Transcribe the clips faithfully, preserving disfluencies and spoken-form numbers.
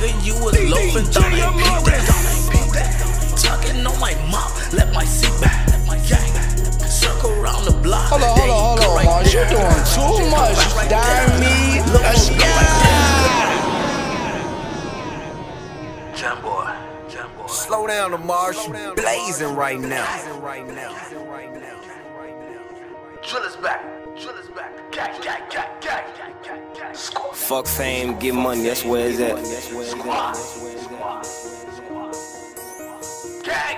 Nigga, you was loafing, thought I peeped that. Tucking on my mouth, let my seat back. Gang, circle around the block. Hold on, hold on, hold on, Mars. You're doing too much. Damn me. Let's go. Jam boy, jam boy. Slow down, Lamar. You blazing right now. Drill is back. Drill is back. Gang, gang, gang, gang, gang, gang. Fuck fame, get money, that's where it's at. Squad. Gang.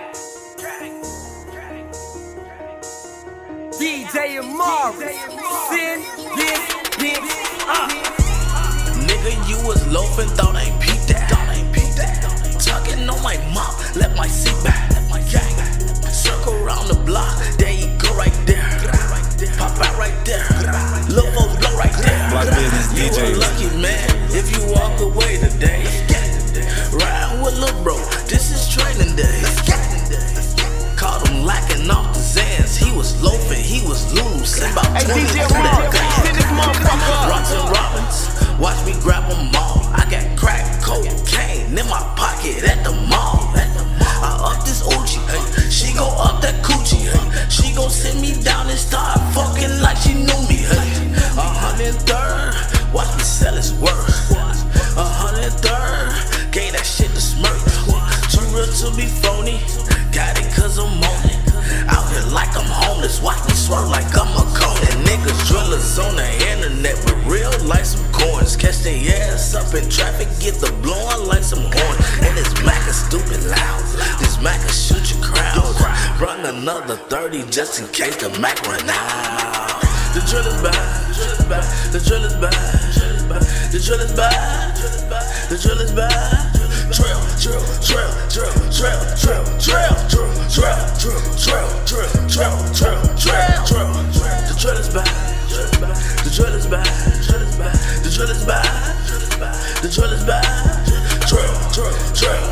D J Amari, send this bitch up. Nigga, you was loafing, thought I peeped that. Thought I peeped that. Tucking on my mouth, let my seat back. Gang, circle around the block, there you go right there. Pop out right there, look folks go right there. Block business You D Js. a lucky man if you walk away today. Riding with lil' bro, this is training day. Caught him lacking off the Zans, he was loafing, he was loose. About Hey, twenty D J to Amari, that send this motherfucker up. Rocks and Robbins, watch me grab them all. I got crack cocaine in my pocket at the mall. I up this Uchi, hey. She go up that coochie, hey. She gon' sit me down and start fucking like she knew me, hey. A hundred third, watch me sell his worth. A hundred third, gave that shit to Smurf. Too real to be phony, got it cause I'm on it. Out here like I'm homeless, watch me swerve like I'm a cone. And niggas drillers on the internet, but real like some coins. Catch their ass up in traffic, get the blowing like some horn. And this Mac is stupid loud, this Mac will shoot your crowd. Run another thirty just in case the Mac run out. The drill is bad, the drill is bad, the drill is bad, the drill is bad. Drill, drill, drill, drill, drill, drill, drill, drill, drill, drill, drill, drill, drill, drill, drill, drill. The drill is bad, the drill is bad, the drill is bad, the drill is bad. Drill, drill, drill,